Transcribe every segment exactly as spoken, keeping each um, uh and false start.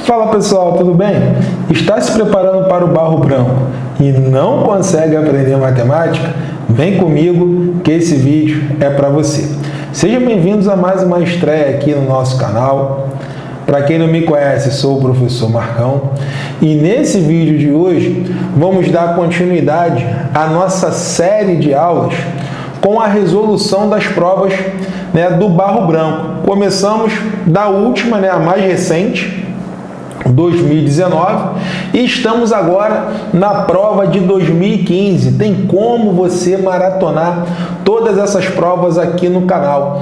Fala pessoal, tudo bem? Está se preparando para o barro branco e não consegue aprender matemática? Vem comigo que esse vídeo é para você. Sejam bem-vindos a mais uma estreia aqui no nosso canal. Para quem não me conhece, sou o professor Marcão e nesse vídeo de hoje vamos dar continuidade à nossa série de aulas com a resolução das provas, né, do barro branco. Começamos da última, né, a mais recente, dois mil e dezenove, e estamos agora na prova de dois mil e quinze. Tem como você maratonar todas essas provas aqui no canal.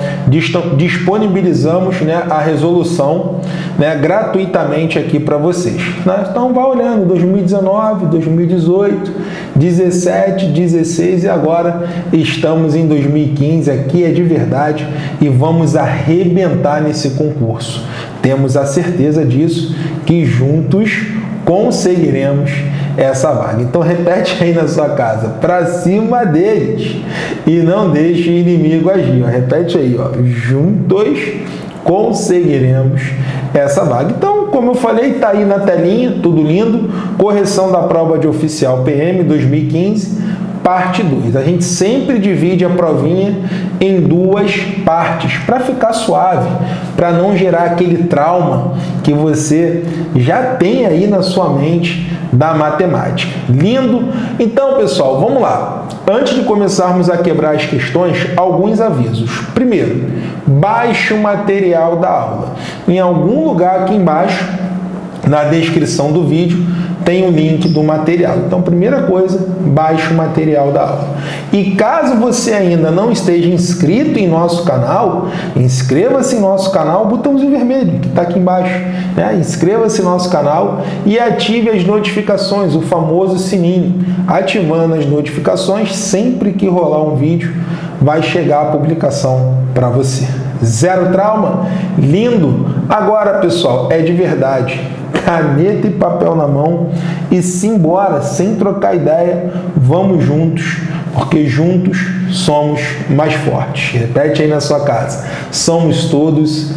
Disponibilizamos, né, a resolução, né, gratuitamente aqui para vocês. Então vá olhando dois mil e dezenove, dois mil e dezoito, dezessete, dezesseis e agora estamos em dois mil e quinze. Aqui é de verdade e vamos arrebentar nesse concurso. Temos a certeza disso, que juntos conseguiremos essa vaga. Então repete aí na sua casa, para cima deles e não deixe o inimigo agir. Ó. Repete aí, ó. Juntos conseguiremos essa vaga. Então, como eu falei, tá aí na telinha, tudo lindo. Correção da prova de oficial P M dois mil e quinze, parte dois. A gente sempre divide a provinha em duas partes, para ficar suave, para não gerar aquele trauma que você já tem aí na sua mente da matemática. Lindo? Então, pessoal, vamos lá. Antes de começarmos a quebrar as questões, alguns avisos. Primeiro, baixe o material da aula. Em algum lugar aqui embaixo, na descrição do vídeo, tem o link do material. Então, primeira coisa, baixe o material da aula. E caso você ainda não esteja inscrito em nosso canal, inscreva-se em nosso canal, botãozinho vermelho que está aqui embaixo, né? Inscreva-se em nosso canal e ative as notificações, o famoso sininho. Ativando as notificações, sempre que rolar um vídeo, vai chegar a publicação para você. Zero trauma? Lindo? Agora, pessoal, é de verdade. Caneta e papel na mão e simbora, sem trocar ideia, vamos juntos, porque juntos somos mais fortes. Repete aí na sua casa, somos todos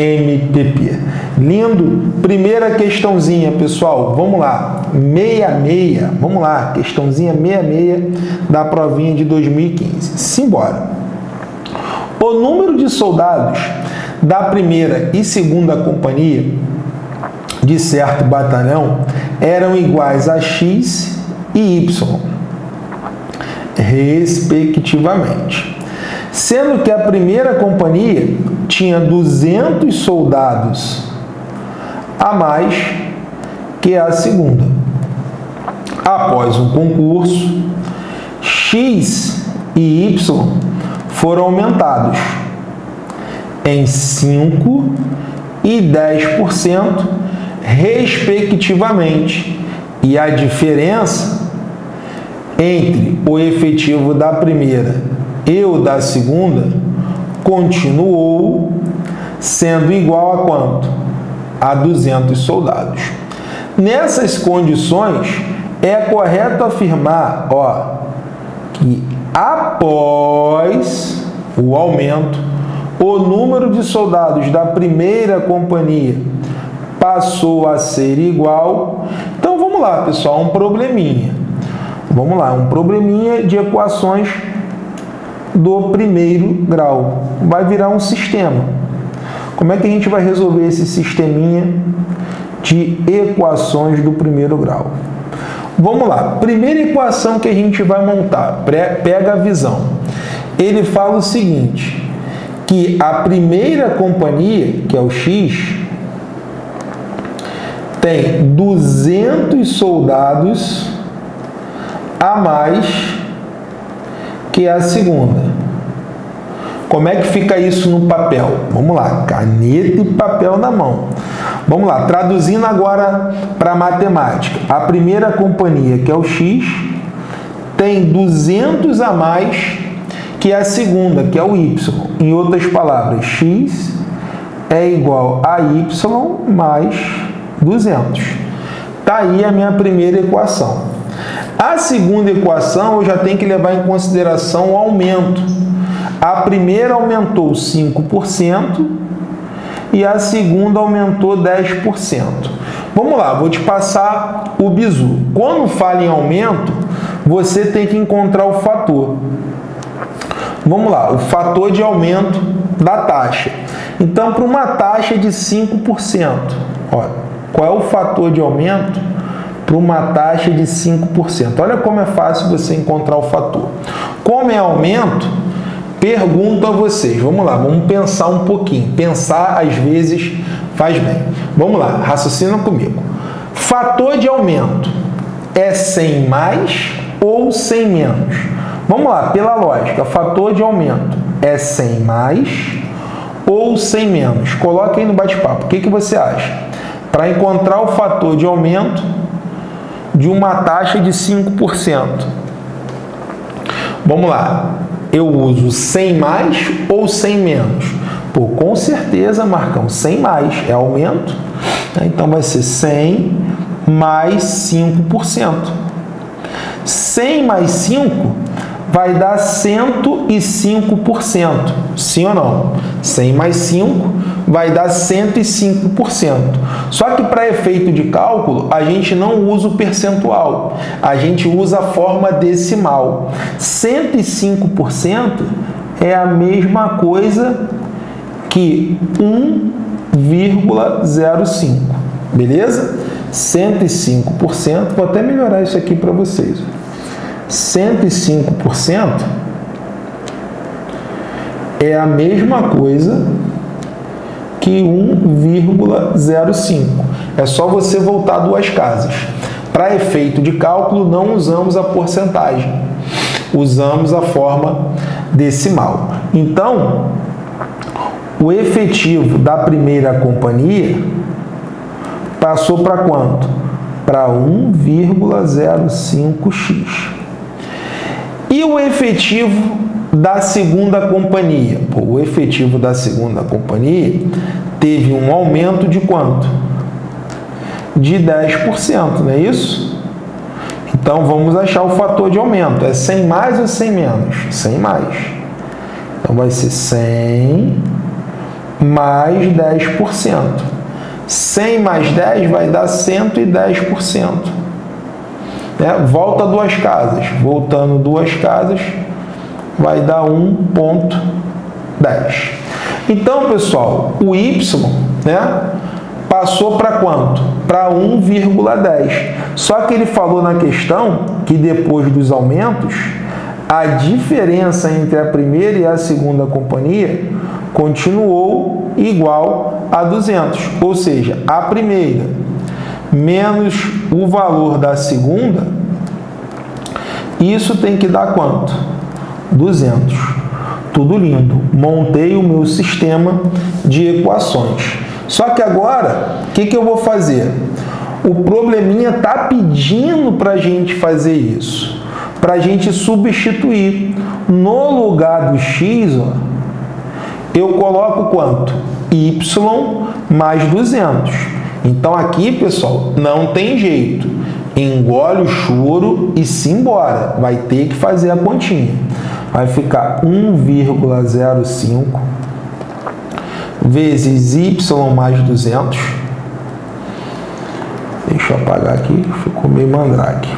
M P P. Lindo? Primeira questãozinha, pessoal, vamos lá, meia meia, vamos lá, questãozinha meia meia da provinha de dois mil e quinze. Simbora. O número de soldados da primeira e segunda companhia de certo batalhão eram iguais a X e Y, respectivamente. Sendo que a primeira companhia tinha duzentos soldados a mais que a segunda. Após um concurso, X e Y foram aumentados em cinco e dez por cento, respectivamente, e a diferença entre o efetivo da primeira e o da segunda continuou sendo igual a quanto? A duzentos soldados. Nessas condições, é correto afirmar, ó, que após o aumento, o número de soldados da primeira companhia passou a ser igual. Então vamos lá, pessoal, um probleminha. Vamos lá, um probleminha de equações do primeiro grau. Vai virar um sistema. Como é que a gente vai resolver esse sisteminha de equações do primeiro grau? Vamos lá, primeira equação que a gente vai montar, pega a visão. Ele fala o seguinte, que a primeira companhia, que é o X, tem duzentos soldados a mais que a segunda. Como é que fica isso no papel? Vamos lá, caneta e papel na mão. Vamos lá, traduzindo agora para matemática. A primeira companhia, que é o X, tem duzentos a mais que a segunda, que é o Y. Em outras palavras, X é igual a Y mais duzentos. Tá aí a minha primeira equação. A segunda equação eu já tenho que levar em consideração o aumento. A primeira aumentou cinco por cento e a segunda aumentou dez por cento. Vamos lá, vou te passar o bizu. Quando fala em aumento, você tem que encontrar o fator. Vamos lá, o fator de aumento da taxa. Então, para uma taxa de cinco por cento, ó, qual é o fator de aumento para uma taxa de cinco por cento? Olha como é fácil você encontrar o fator. Como é aumento, pergunto a vocês. Vamos lá, vamos pensar um pouquinho. Pensar, às vezes, faz bem. Vamos lá, raciocina comigo. Fator de aumento é cem mais ou cem menos? Vamos lá, pela lógica, fator de aumento é cem mais ou cem menos? Coloque aí no bate-papo. O que, que você acha? Para encontrar o fator de aumento de uma taxa de cinco por cento. Vamos lá. Eu uso cem mais ou cem menos? Pô, com certeza, Marcão, cem mais é aumento. Então, vai ser cem mais cinco por cento. cem mais cinco vai dar cento e cinco por cento. Sim ou não? cem mais cinco vai dar cento e cinco por cento. Só que para efeito de cálculo, a gente não usa o percentual. A gente usa a forma decimal. cento e cinco por cento é a mesma coisa que um vírgula zero cinco. Beleza? cento e cinco por cento. Vou até melhorar isso aqui para vocês. cento e cinco por cento é a mesma coisa que um vírgula zero cinco. É só você voltar duas casas. Para efeito de cálculo, não usamos a porcentagem. Usamos a forma decimal. Então, o efetivo da primeira companhia passou para quanto? Para um vírgula zero cinco x. E o efetivo da segunda companhia? Pô, o efetivo da segunda companhia teve um aumento de quanto? De dez por cento, não é isso? Então, vamos achar o fator de aumento. É cem mais ou cem menos? cem mais. Então, vai ser cem mais dez por cento. cem mais dez vai dar cento e dez por cento. É, volta duas casas. Voltando duas casas, vai dar um vírgula dez. Então, pessoal, o Y, né, passou para quanto? Para um vírgula dez. Só que ele falou na questão que depois dos aumentos, a diferença entre a primeira e a segunda companhia continuou igual a duzentos. Ou seja, a primeira menos o valor da segunda, isso tem que dar quanto? duzentos. Tudo lindo. Montei o meu sistema de equações. Só que agora, o que, que eu vou fazer? O probleminha está pedindo para a gente fazer isso. Para a gente substituir. No lugar do x, ó, eu coloco quanto? Y mais duzentos. Então aqui, pessoal, não tem jeito. Engole o choro e se embora. Vai ter que fazer a continha. Vai ficar um vírgula zero cinco vezes y mais duzentos. Deixa eu apagar aqui, ficou meio mandrake.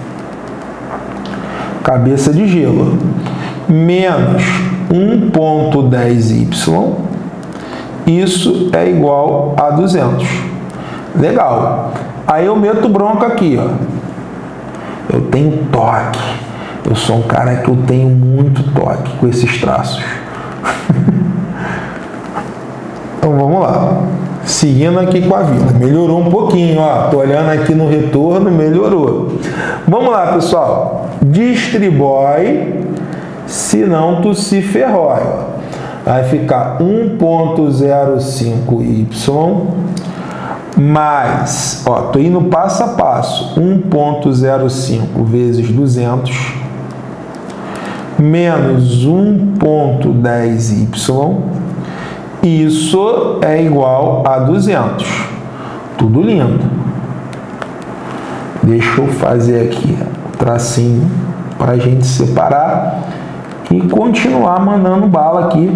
Cabeça de gelo. Menos um vírgula dez y. Isso é igual a duzentos. Legal. Aí eu meto bronca aqui, ó. Eu tenho toque. Eu sou um cara que eu tenho muito toque com esses traços. Então vamos lá. Seguindo aqui com a vida. Melhorou um pouquinho, ó. Tô olhando aqui no retorno, melhorou. Vamos lá, pessoal. Distribui, senão tu se ferrói. Vai ficar um vírgula zero cinco y mais, ó, tô indo passo a passo, um vírgula zero cinco vezes duzentos menos um vírgula dez y, isso é igual a duzentos. Tudo lindo. Deixa eu fazer aqui o tracinho para a gente separar e continuar mandando bala aqui,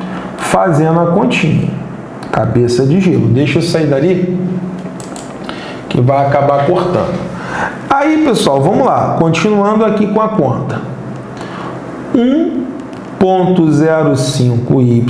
fazendo a continha. Cabeça de gelo. Deixa eu sair dali e vai acabar cortando. Aí, pessoal, vamos lá, continuando aqui com a conta. um ponto zero cinco y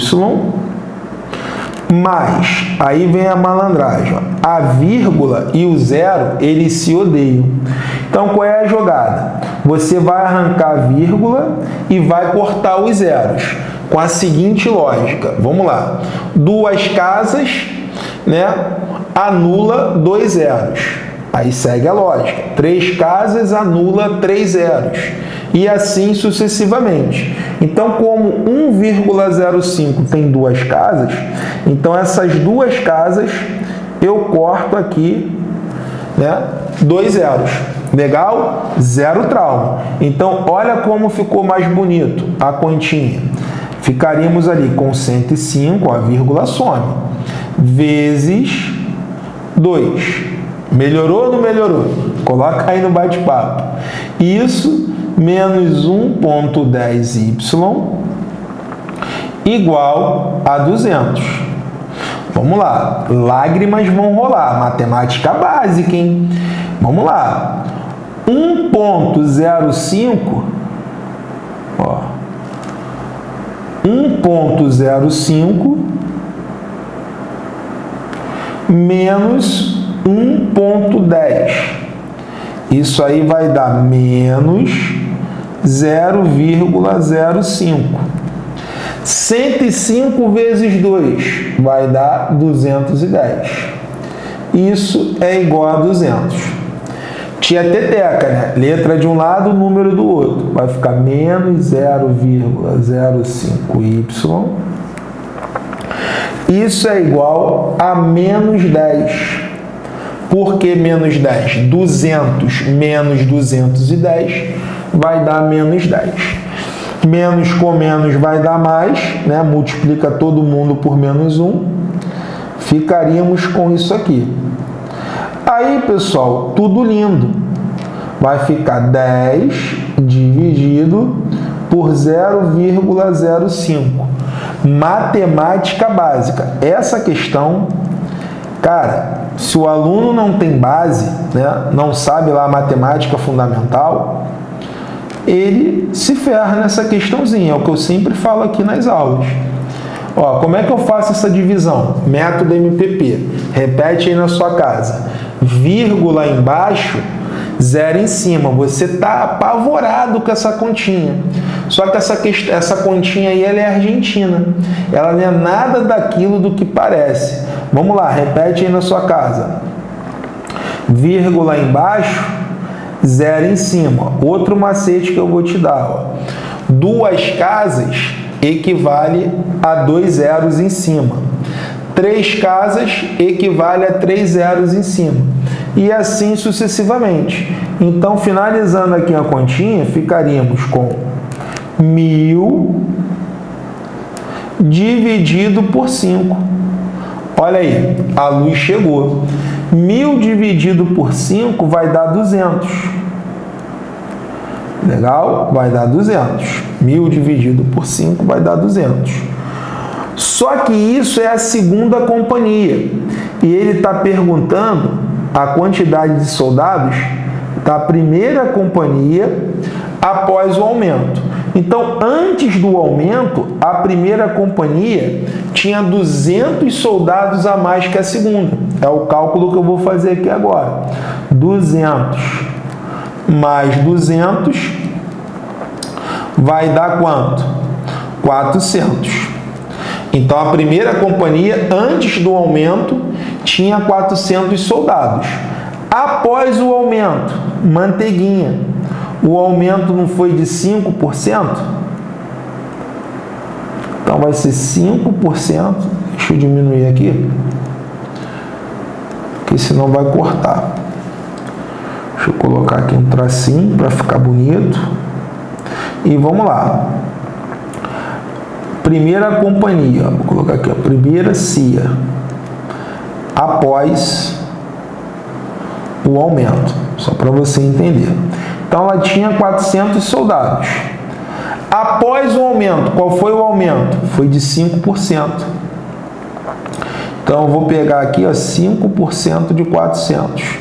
mais, aí vem a malandragem, ó, a vírgula e o zero, eles se odeiam. Então, qual é a jogada? Você vai arrancar a vírgula e vai cortar os zeros, com a seguinte lógica. Vamos lá. Duas casas, né, anula dois zeros. Aí segue a lógica. Três casas anula três zeros. E assim sucessivamente. Então, como um vírgula zero cinco tem duas casas, então essas duas casas eu corto aqui, né, dois zeros. Legal? Zero trauma. Então, olha como ficou mais bonito a continha. Ficaríamos ali com cento e cinco, a vírgula some, vezes dois. Melhorou ou não melhorou? Coloca aí no bate-papo. Isso menos um ponto dez y igual a duzentos. Vamos lá. Lágrimas vão rolar. Matemática básica, hein? Vamos lá. um ponto zero cinco, ó, um ponto zero cinco menos um ponto dez. Isso aí vai dar menos zero vírgula zero cinco. cento e cinco vezes dois vai dar duzentos e dez. Isso é igual a duzentos. Tia Teteca, né? Letra de um lado, número do outro. Vai ficar menos zero vírgula zero cinco y. Isso é igual a menos dez. Por que menos dez? duzentos menos duzentos e dez vai dar menos dez. Menos com menos vai dar mais, né? Multiplica todo mundo por menos um. Ficaríamos com isso aqui. Aí, pessoal, tudo lindo. Vai ficar dez dividido por zero vírgula zero cinco. Matemática básica. Essa questão, cara, se o aluno não tem base, né, não sabe lá a matemática fundamental, ele se ferra nessa questãozinha. É o que eu sempre falo aqui nas aulas. Ó, como é que eu faço essa divisão? Método M P P. Repete aí na sua casa. Vírgula embaixo, zero em cima. Você está apavorado com essa continha. Só que essa, essa continha aí ela é argentina. Ela não é nada daquilo do que parece. Vamos lá, repete aí na sua casa. Vírgula embaixo, zero em cima. Outro macete que eu vou te dar. Ó. Duas casas equivale a dois zeros em cima. Três casas equivale a três zeros em cima. E assim sucessivamente. Então, finalizando aqui a continha, ficaríamos com mil dividido por cinco. Olha aí, a luz chegou. mil dividido por cinco vai dar duzentos. Legal? Vai dar duzentos. mil dividido por cinco vai dar duzentos. Só que isso é a segunda companhia. E ele está perguntando a quantidade de soldados da primeira companhia após o aumento. Então, antes do aumento, a primeira companhia tinha duzentos soldados a mais que a segunda. É o cálculo que eu vou fazer aqui agora. duzentos mais duzentos vai dar quanto? quatrocentos. Então, a primeira companhia, antes do aumento, tinha quatrocentos soldados. Após o aumento, manteiguinha, o aumento não foi de cinco por cento? Então, vai ser cinco por cento. Deixa eu diminuir aqui, porque senão vai cortar. Deixa eu colocar aqui um tracinho para ficar bonito. E vamos lá. Primeira companhia, vou colocar aqui, a primeira C I A, após o aumento, só para você entender. Então, ela tinha quatrocentos soldados. Após o aumento, qual foi o aumento? Foi de cinco por cento. Então, eu vou pegar aqui, ó, cinco por cento de quatrocentos.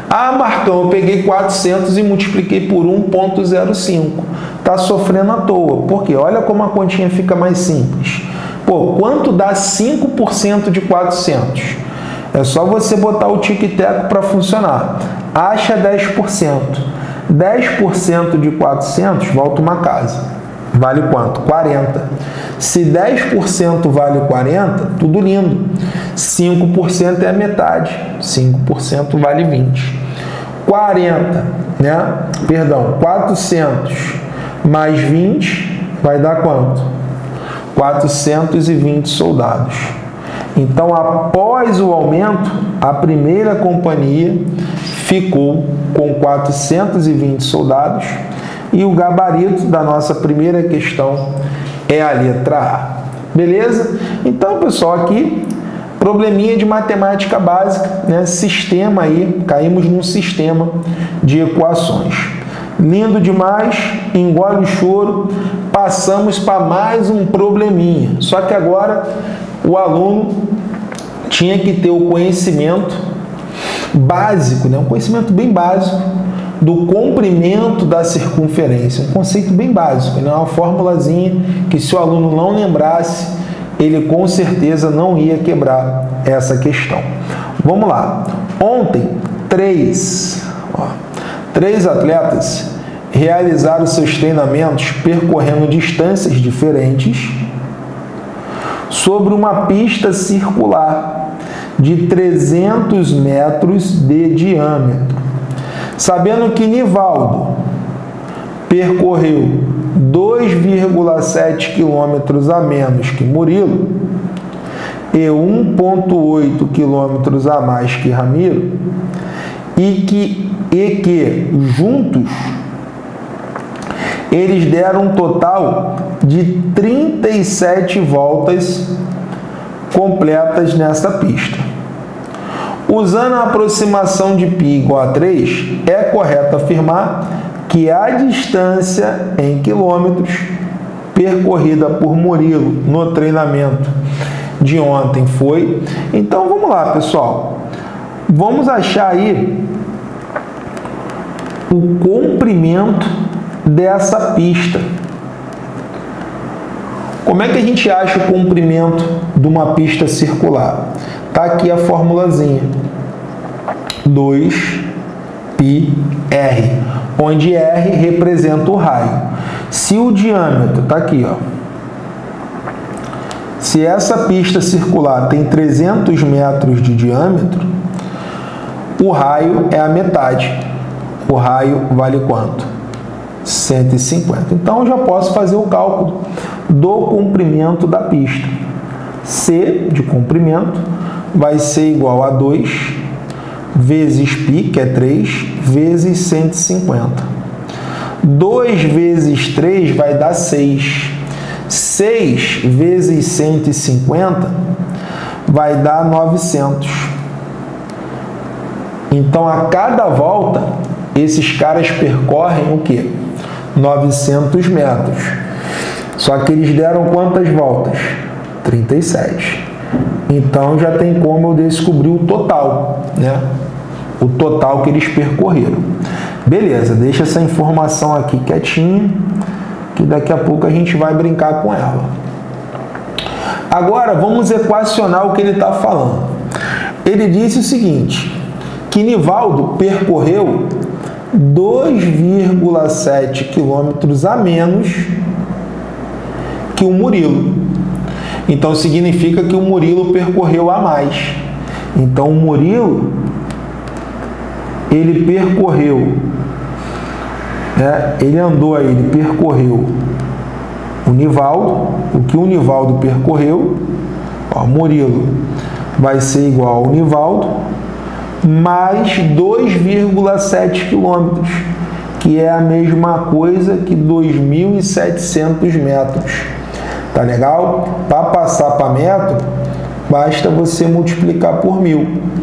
Ah, Marcão, eu peguei quatrocentos e multipliquei por um vírgula zero cinco. Está sofrendo à toa. Por quê? Olha como a continha fica mais simples. Pô, quanto dá cinco por cento de quatrocentos? É só você botar o tic-teco para funcionar. Acha dez por cento. dez por cento de quatrocentos, volta uma casa. Vale quanto? quarenta. Se dez por cento vale quarenta, tudo lindo. cinco por cento é a metade. cinco por cento vale vinte. quarenta, né? Perdão, quatrocentos mais vinte vai dar quanto? quatrocentos e vinte soldados. Então, após o aumento, a primeira companhia ficou com quatrocentos e vinte soldados e o gabarito da nossa primeira questão é a letra A. Beleza? Então, pessoal, aqui, probleminha de matemática básica, né? Sistema aí, caímos num sistema de equações. Lindo demais, engole o choro, passamos para mais um probleminha. Só que agora o aluno tinha que ter o conhecimento básico, né? Um conhecimento bem básico do comprimento da circunferência. Um conceito bem básico, né? Uma formulazinha que, se o aluno não lembrasse, ele com certeza não ia quebrar essa questão. Vamos lá. Ontem, três, ó, três atletas realizaram seus treinamentos percorrendo distâncias diferentes sobre uma pista circular de trezentos metros de diâmetro. Sabendo que Nivaldo percorreu dois vírgula sete quilômetros a menos que Murilo e um vírgula oito quilômetros a mais que Ramiro, e que, e que juntos eles deram um total de trinta e sete voltas completas nessa pista. Usando a aproximação de π igual a três, é correto afirmar que a distância em quilômetros percorrida por Murilo no treinamento de ontem foi... Então, vamos lá, pessoal. Vamos achar aí o comprimento dessa pista. Como é que a gente acha o comprimento de uma pista circular? Está aqui a formulazinha. dois π r, onde R representa o raio. Se o diâmetro, está aqui, ó. Se essa pista circular tem trezentos metros de diâmetro, o raio é a metade. O raio vale quanto? cento e cinquenta. Então, eu já posso fazer o cálculo do comprimento da pista. C de comprimento vai ser igual a dois vezes π, que é três, vezes cento e cinquenta. dois vezes três vai dar seis. seis vezes cento e cinquenta vai dar novecentos. Então, a cada volta, esses caras percorrem o quê? novecentos metros. Só que eles deram quantas voltas? trinta e sete. Então, já tem como eu descobrir o total, né? O total que eles percorreram. Beleza, deixa essa informação aqui quietinha, que daqui a pouco a gente vai brincar com ela. Agora, vamos equacionar o que ele está falando. Ele disse o seguinte, que Nivaldo percorreu dois vírgula sete quilômetros a menos que o Murilo. Então, significa que o Murilo percorreu a mais. Então, o Murilo, ele percorreu, né? Ele andou aí, ele percorreu o Nivaldo, o que o Nivaldo percorreu, ó, Murilo vai ser igual ao Nivaldo, mais dois vírgula sete quilômetros, que é a mesma coisa que dois mil e setecentos metros. Tá legal? Para passar para metro, basta você multiplicar por mil.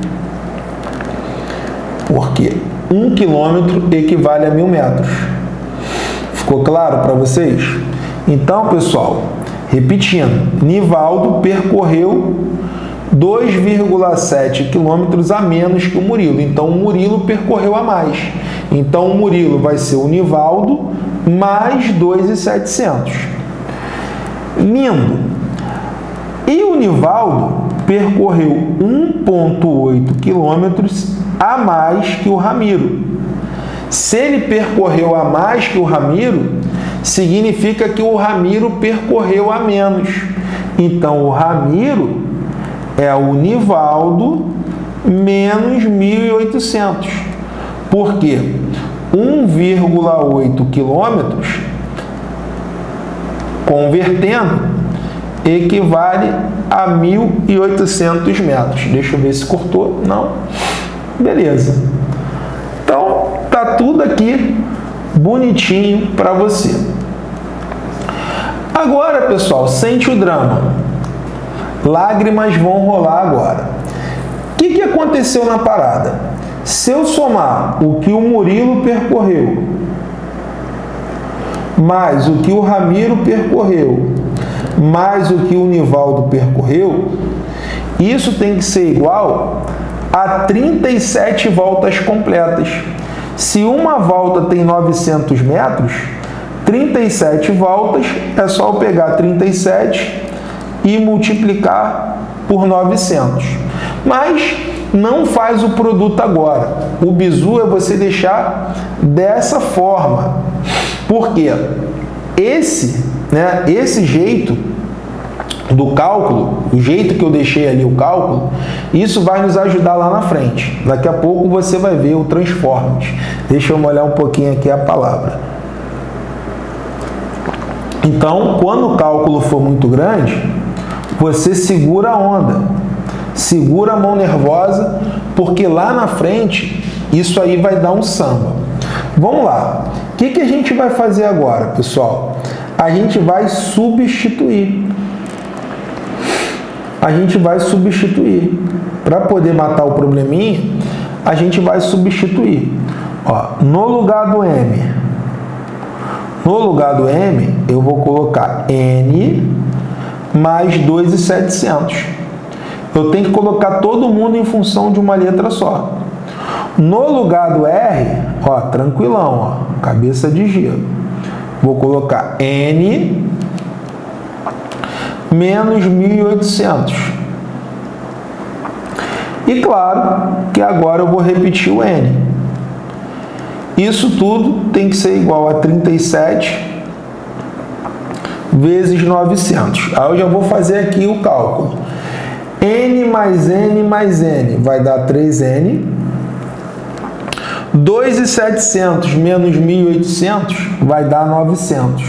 Porque um quilômetro equivale a mil metros. Ficou claro para vocês? Então, pessoal, repetindo, Nivaldo percorreu dois vírgula sete quilômetros a menos que o Murilo. Então, o Murilo percorreu a mais. Então, o Murilo vai ser o Nivaldo mais dois mil e setecentos. Lindo! E o Nivaldo percorreu um vírgula oito quilômetros a mais que o Ramiro. Se ele percorreu a mais que o Ramiro, significa que o Ramiro percorreu a menos. Então, o Ramiro é o Nivaldo menos mil e oitocentos. Por quê? um vírgula oito quilômetros, convertendo, equivale a mil e oitocentos metros. Deixa eu ver se cortou. Não. Beleza. Então, tá tudo aqui bonitinho para você. Agora, pessoal, sente o drama. Lágrimas vão rolar agora. O que, que aconteceu na parada? Se eu somar o que o Murilo percorreu, mais o que o Ramiro percorreu, mais o que o Nivaldo percorreu, isso tem que ser igual a trinta e sete voltas completas. Se uma volta tem novecentos metros, trinta e sete voltas, é só eu pegar trinta e sete e multiplicar por novecentos. Mas não faz o produto agora. O bizu é você deixar dessa forma. Por quê? Esse, né, esse jeito do cálculo, o jeito que eu deixei ali o cálculo, isso vai nos ajudar lá na frente. Daqui a pouco você vai ver o Transformers. Deixa eu molhar um pouquinho aqui a palavra. Então, quando o cálculo for muito grande, você segura a onda, segura a mão nervosa, porque lá na frente, isso aí vai dar um samba. Vamos lá. O que, que a gente vai fazer agora, pessoal? A gente vai substituir. A gente vai substituir. Para poder matar o probleminha, a gente vai substituir. Ó, no lugar do M, no lugar do M, eu vou colocar N mais dois mil e setecentos. Eu tenho que colocar todo mundo em função de uma letra só. No lugar do R, ó, tranquilão, ó, cabeça de gelo. Vou colocar N menos mil e oitocentos. E claro que agora eu vou repetir o N. Isso tudo tem que ser igual a trinta e sete vezes novecentos. Aí eu já vou fazer aqui o cálculo. N mais N mais N vai dar três N. dois mil e setecentos menos mil e oitocentos vai dar novecentos.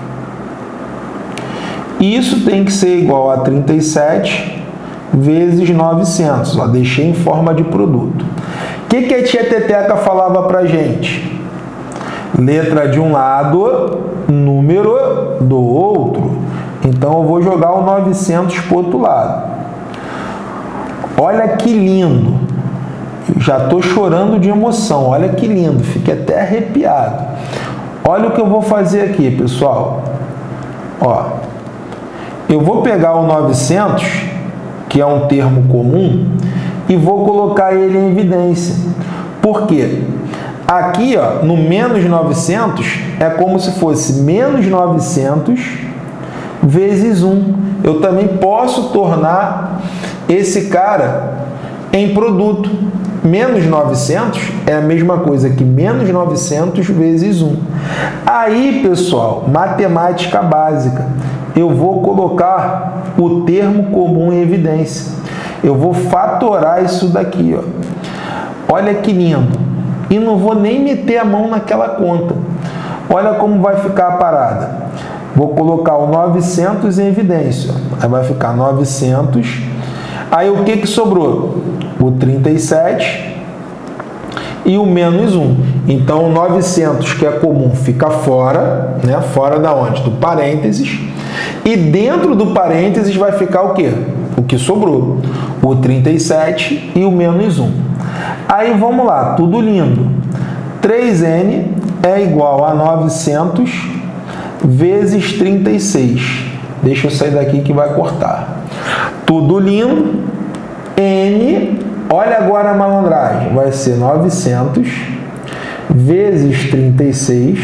Isso tem que ser igual a trinta e sete vezes novecentos. Ó, deixei em forma de produto. O que, que a tia Teteca falava pra gente? Letra de um lado, número do outro. Então, eu vou jogar o novecentos para o outro lado. Olha que lindo. Já estou chorando de emoção. Olha que lindo. Fiquei até arrepiado. Olha o que eu vou fazer aqui, pessoal. Ó, eu vou pegar o novecentos, que é um termo comum, e vou colocar ele em evidência. Por quê? Aqui, ó, no menos novecentos, é como se fosse menos novecentos vezes um. Eu também posso tornar esse cara em produto. Menos novecentos é a mesma coisa que menos novecentos vezes um. Aí, pessoal, matemática básica. Eu vou colocar o termo comum em evidência. Eu vou fatorar isso daqui, ó. Olha que lindo. E não vou nem meter a mão naquela conta. Olha como vai ficar a parada. Vou colocar o novecentos em evidência. Aí vai ficar novecentos. Aí o que que sobrou? O trinta e sete e o menos um. Então, o novecentos, que é comum, fica fora, né? Fora da onde? Do parênteses. E dentro do parênteses vai ficar o quê? O que sobrou. O trinta e sete e o menos um. Aí, vamos lá. Tudo lindo. três N é igual a novecentos vezes trinta e seis. Deixa eu sair daqui que vai cortar. Tudo lindo. N, olha agora a malandragem, vai ser novecentos vezes trinta e seis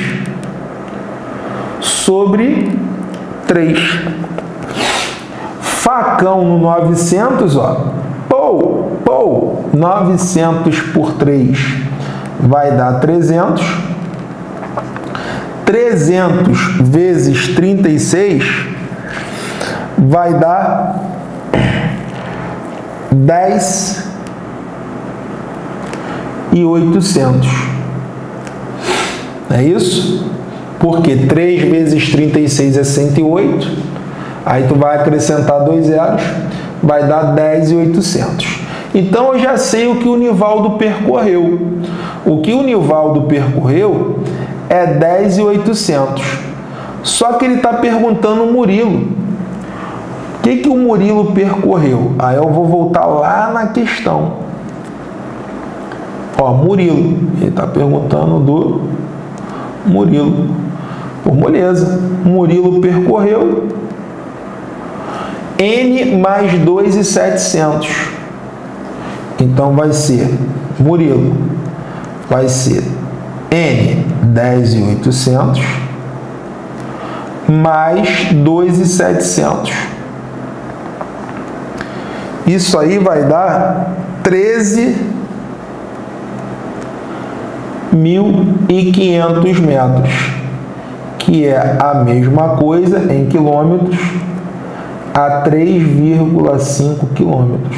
sobre três. Facão no novecentos, ó, pou, pou, novecentos por três vai dar trezentos. trezentos vezes trinta e seis vai dar dez e oitocentos. É isso? Porque três vezes trinta e seis é cento e oito. Aí tu vai acrescentar dois zeros, vai dar dez e oitocentos. Então eu já sei o que o Nivaldo percorreu. O que o Nivaldo percorreu é dez e oitocentos. Só que ele está perguntando o Murilo. O que, que o Murilo percorreu? Aí eu vou voltar lá na questão. Ó, Murilo. Ele está perguntando do Murilo. Por moleza. Murilo percorreu N mais dois mil e setecentos. Então vai ser Murilo. Vai ser N dez mil e oitocentos mais dois mil e setecentos. Isso aí vai dar treze mil e quinhentos metros, que é a mesma coisa em quilômetros a três vírgula cinco quilômetros.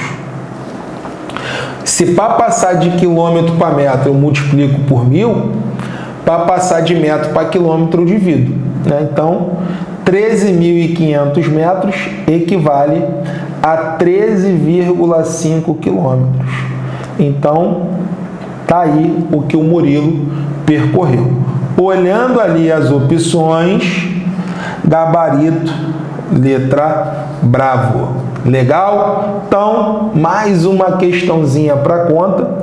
Se para passar de quilômetro para metro eu multiplico por mil, para passar de metro para quilômetro eu divido, né? Então, treze mil e quinhentos metros equivale a treze vírgula cinco quilômetros. Então, tá aí o que o Murilo percorreu. Olhando ali as opções, gabarito, letra bravo. Legal? Então, mais uma questãozinha para conta.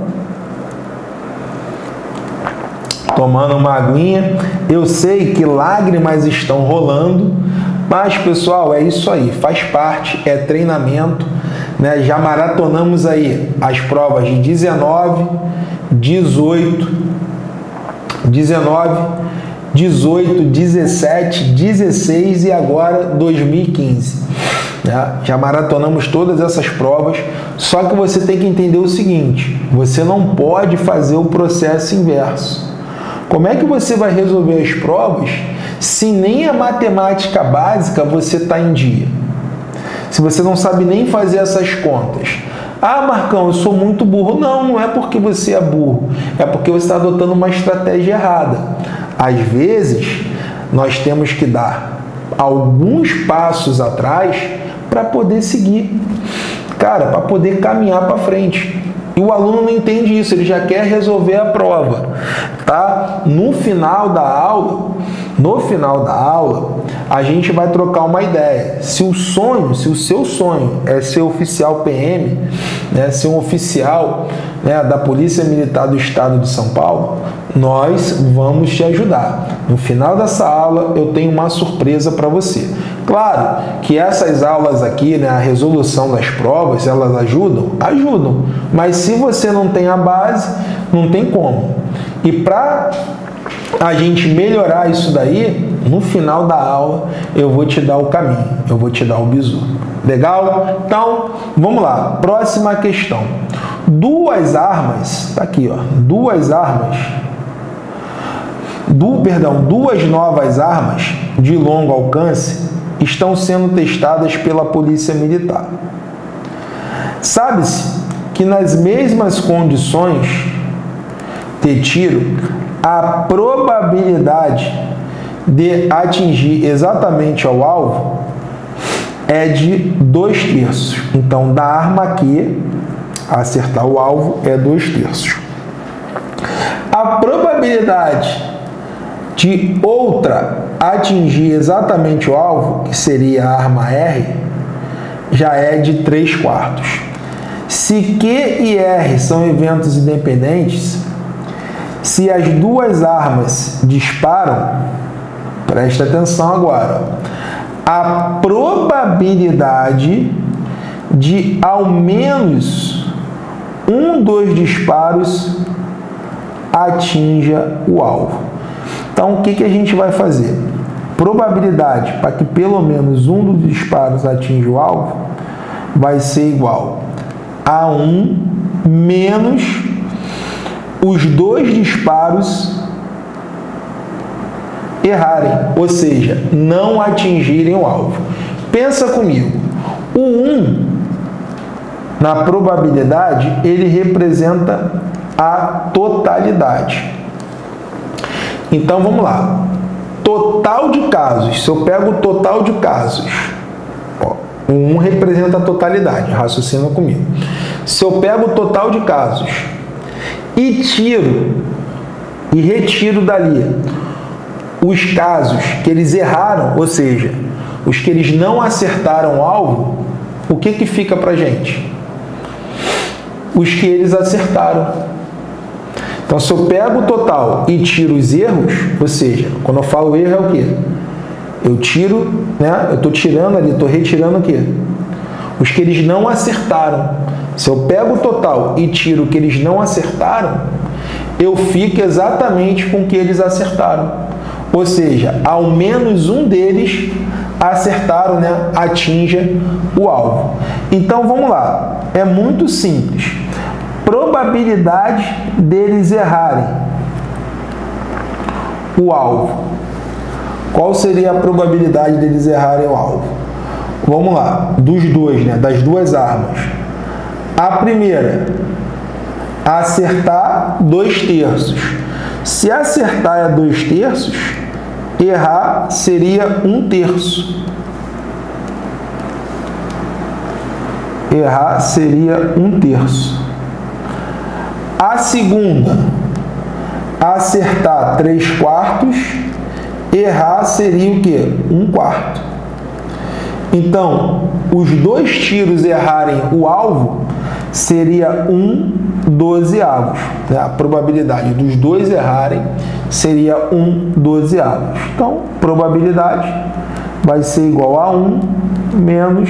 Tomando uma aguinha. Eu sei que lágrimas estão rolando, mas, pessoal, é isso aí. Faz parte, é treinamento, né? Já maratonamos aí as provas de dezenove, dezoito, dezenove, dezoito, dezessete, dezesseis e agora dois mil e quinze. Já maratonamos todas essas provas, só que você tem que entender o seguinte: você não pode fazer o processo inverso. Como é que você vai resolver as provas se nem a matemática básica você está em dia? Se você não sabe nem fazer essas contas. Ah, Marcão, eu sou muito burro. Não, não é porque você é burro, é porque você está adotando uma estratégia errada. Às vezes, nós temos que dar alguns passos atrás para poder seguir, cara, para poder caminhar para frente. E o aluno não entende isso, ele já quer resolver a prova, tá? No final da aula, no final da aula, a gente vai trocar uma ideia. Se o sonho, se o seu sonho é ser oficial P M, né, ser um oficial, né, da Polícia Militar do Estado de São Paulo, nós vamos te ajudar. No final dessa aula, eu tenho uma surpresa para você. Claro que essas aulas aqui, né, a resolução das provas, elas ajudam? Ajudam. Mas se você não tem a base, não tem como. E para a gente melhorar isso daí, no final da aula, eu vou te dar o caminho, eu vou te dar o bizu. Legal? Então, vamos lá. Próxima questão. Duas armas, tá aqui, ó, duas armas, du, perdão, duas novas armas de longo alcance estão sendo testadas pela Polícia Militar. Sabe-se que nas mesmas condições de tiro, a probabilidade de atingir exatamente ao alvo é de dois terços. Então, da arma aqui, acertar o alvo é dois terços. A probabilidade de outra atingir exatamente o alvo, que seria a arma R, já é de três quartos. Se Q e R são eventos independentes, se as duas armas disparam, presta atenção agora, a probabilidade de ao menos um dos disparos atinja o alvo. Então, o que, que a gente vai fazer? Probabilidade para que pelo menos um dos disparos atinja o alvo vai ser igual a um menos os dois disparos errarem, ou seja, não atingirem o alvo. Pensa comigo, o um na probabilidade ele representa a totalidade. Então vamos lá, total de casos, se eu pego o total de casos, ó, o um representa a totalidade, raciocina comigo. Se eu pego o total de casos e tiro e retiro dali os casos que eles erraram, ou seja, os que eles não acertaram o alvo, o que que fica pra gente? Os que eles acertaram. Então, se eu pego o total e tiro os erros, ou seja, quando eu falo erro é o quê? Eu tiro, né? Eu estou tirando ali, estou retirando o quê? Os que eles não acertaram. Se eu pego o total e tiro o que eles não acertaram, eu fico exatamente com o que eles acertaram. Ou seja, ao menos um deles acertaram, né? Atinja o alvo. Então, vamos lá. É muito simples. Probabilidade deles errarem o alvo. Qual seria a probabilidade deles errarem o alvo? Vamos lá, dos dois, né? Das duas armas. A primeira, acertar dois terços. Se acertar é dois terços, errar seria um terço. Errar seria um terço. A segunda, acertar três quartos, errar seria o quê? Um quarto. Então, os dois tiros errarem o alvo seria um dozeavos. Né? A probabilidade dos dois errarem seria um dozeavos. Então, probabilidade vai ser igual a um menos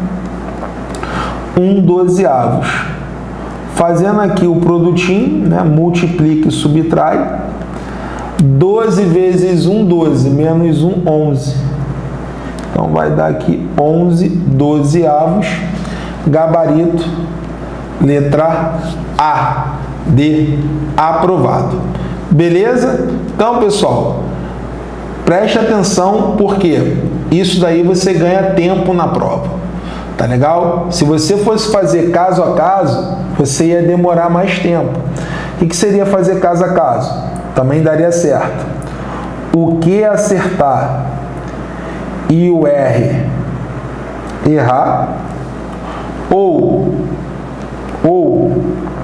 um dozeavos. Fazendo aqui o produtinho, né? Multiplica e subtrai. doze vezes um, doze, menos um, onze. Então, vai dar aqui onze dozeavos. Gabarito, letra A, D, aprovado. Beleza? Então, pessoal, preste atenção, porque isso daí você ganha tempo na prova. Tá legal? Se você fosse fazer caso a caso, você ia demorar mais tempo. O que seria fazer caso a caso? Também daria certo. O que acertar e o R errar, ou, ou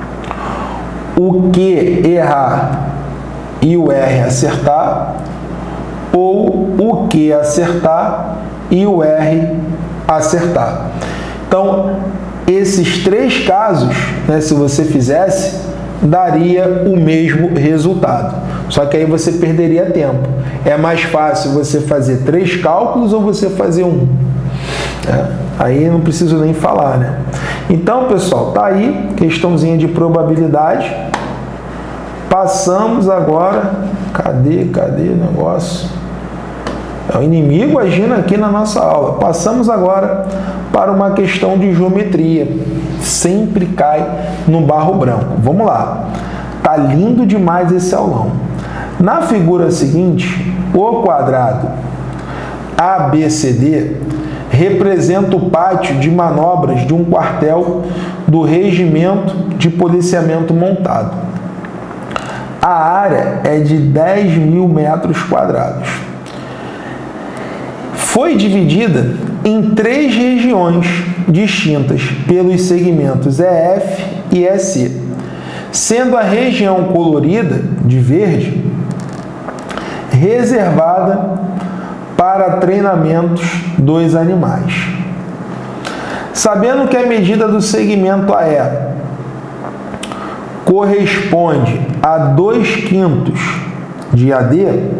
o que errar e o R acertar, ou o que acertar e o R acertar. Então, esses três casos, né, se você fizesse, daria o mesmo resultado. Só que aí você perderia tempo. É mais fácil você fazer três cálculos ou você fazer um. É, aí não preciso nem falar, né? Então, pessoal, tá aí, questãozinha de probabilidade. Passamos agora... Cadê, cadê o negócio? É o inimigo agindo aqui na nossa aula. Passamos agora para uma questão de geometria. Sempre cai no barro branco. Vamos lá. Tá lindo demais esse aulão. Na figura seguinte, o quadrado A B C D representa o pátio de manobras de um quartel do Regimento de Policiamento Montado. A área é de dez mil metros quadrados. Foi dividida em três regiões distintas pelos segmentos E F e E C, sendo a região colorida, de verde, reservada para treinamentos dos animais. Sabendo que a medida do segmento A E corresponde a dois quintos de A D,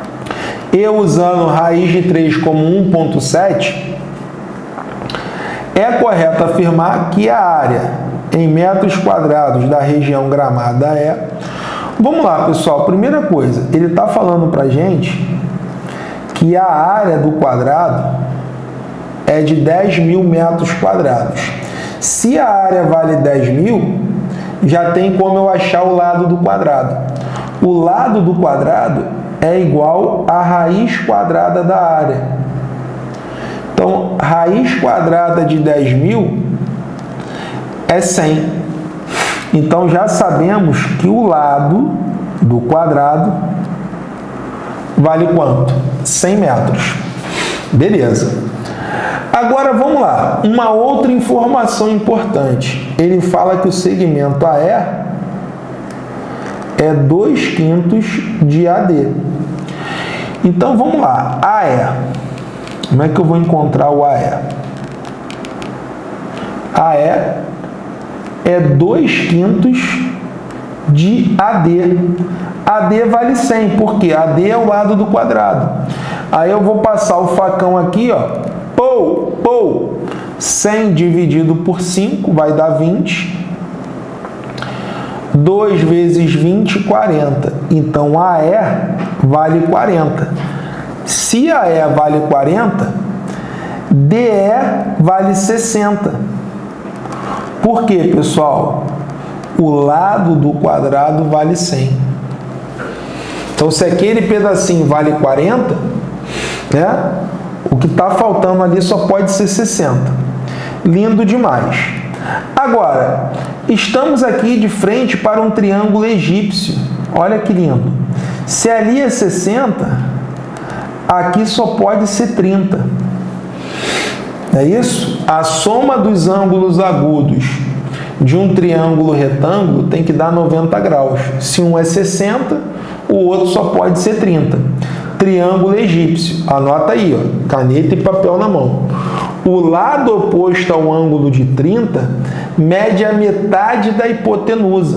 e usando raiz de três como um vírgula sete, É correto afirmar que a área em metros quadrados da região gramada é... Vamos lá, pessoal. Primeira coisa, ele está falando para a gente que a área do quadrado é de dez mil metros quadrados. Se a área vale dez mil, já tem como eu achar o lado do quadrado. O lado do quadrado é igual à raiz quadrada da área. Então, raiz quadrada de dez mil é cem. Então, já sabemos que o lado do quadrado vale quanto? cem metros. Beleza. Agora, vamos lá. Uma outra informação importante. Ele fala que o segmento A E é dois quintos de A D. Então, vamos lá. A E. Como é que eu vou encontrar o A E? A E é dois quintos de A D. A D vale cem, porque A D é o lado do quadrado. Aí eu vou passar o facão aqui, ó. Pou, pou. cem dividido por cinco vai dar vinte. dois vezes vinte, quarenta. Então, A E vale quarenta. Se A E vale quarenta, D E vale sessenta. Por quê, pessoal? O lado do quadrado vale cem. Então, se aquele pedacinho vale quarenta, né, o que está faltando ali só pode ser sessenta. Lindo demais. Agora, estamos aqui de frente para um triângulo egípcio. Olha que lindo. Se ali é sessenta, aqui só pode ser trinta. É isso? A soma dos ângulos agudos de um triângulo retângulo tem que dar noventa graus. Se um é sessenta, o outro só pode ser trinta. Triângulo egípcio. Anota aí, ó, caneta e papel na mão. O lado oposto ao ângulo de trinta mede a metade da hipotenusa.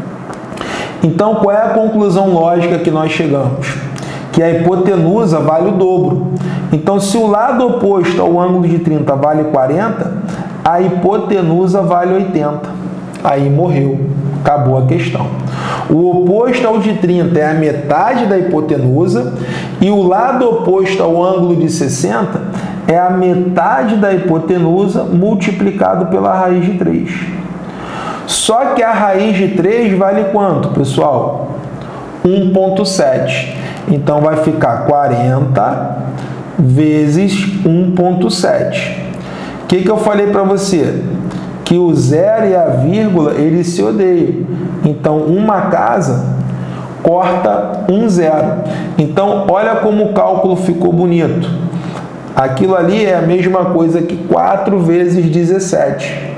Então, qual é a conclusão lógica que nós chegamos? Que a hipotenusa vale o dobro. Então, se o lado oposto ao ângulo de trinta vale quarenta, a hipotenusa vale oitenta. Aí morreu. Acabou a questão. O oposto ao de trinta é a metade da hipotenusa e o lado oposto ao ângulo de sessenta é a metade da hipotenusa multiplicado pela raiz de três. Só que a raiz de três vale quanto, pessoal? um vírgula sete. Então, vai ficar quarenta vezes um vírgula sete. O que, que eu falei para você? Que o zero e a vírgula, eles se odeiam. Então, uma casa corta um zero. Então, olha como o cálculo ficou bonito. Aquilo ali é a mesma coisa que quatro vezes dezessete.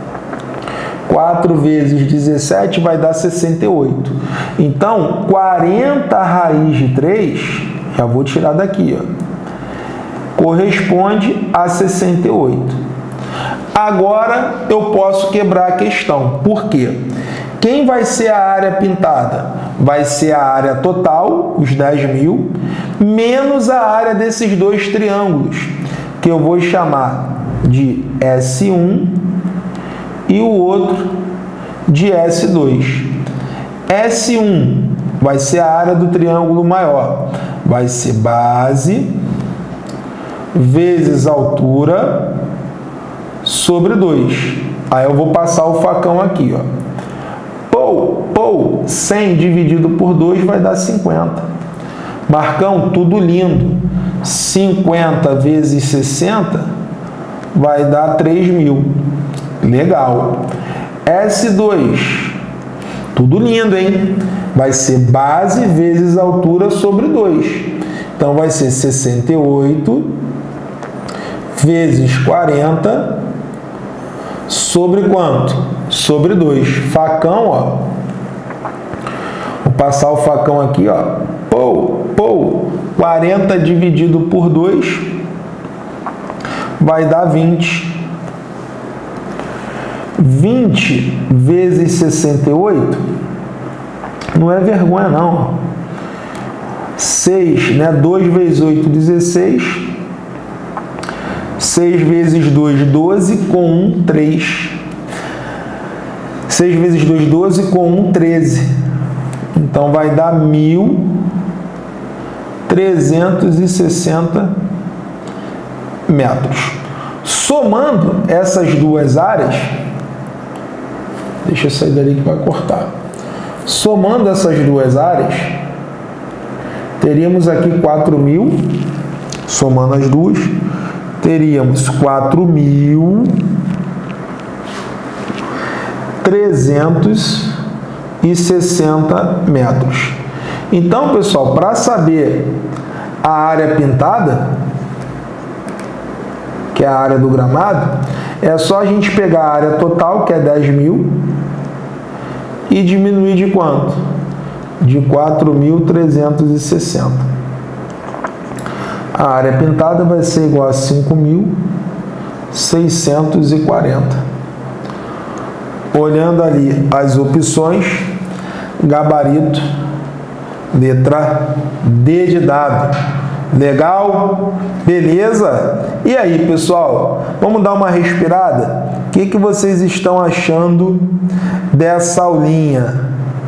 quatro vezes dezessete vai dar sessenta e oito. Então, quarenta raiz de três, já vou tirar daqui, ó, corresponde a sessenta e oito. Agora, eu posso quebrar a questão. Por quê? Quem vai ser a área pintada? Vai ser a área total, os dez mil, menos a área desses dois triângulos, que eu vou chamar de S um e o outro de S dois. S um vai ser a área do triângulo maior. Vai ser base vezes altura sobre dois. Aí eu vou passar o facão aqui, ó. Pou, pou, cem dividido por dois vai dar cinquenta. Marcão, tudo lindo. cinquenta vezes sessenta vai dar três mil. Legal. S dois, tudo lindo, hein? Vai ser base vezes altura sobre dois. Então, vai ser sessenta e oito vezes quarenta sobre quanto? Sobre dois. Facão, ó. Vou passar o facão aqui, ó. Pou, pou. quarenta dividido por dois vai dar vinte. vinte vezes sessenta e oito não é vergonha, não. seis, né? dois vezes oito, dezesseis. seis vezes dois, doze, com um, três. seis vezes dois, doze, com um, treze. Então, vai dar mil trezentos e sessenta metros. Somando essas duas áreas, deixa eu sair dali que vai cortar. Somando essas duas áreas, teríamos aqui quatro mil, somando as duas, teríamos quatro mil trezentos e sessenta metros. Então, pessoal, para saber a área pintada, que é a área do gramado, é só a gente pegar a área total, que é dez mil, e diminuir de quanto? De quatro mil trezentos e sessenta. A área pintada vai ser igual a cinco mil seiscentos e quarenta. Olhando ali as opções, gabarito, letra D de dado. Legal? Beleza? E aí, pessoal? Vamos dar uma respirada? O que, que vocês estão achando dessa aulinha?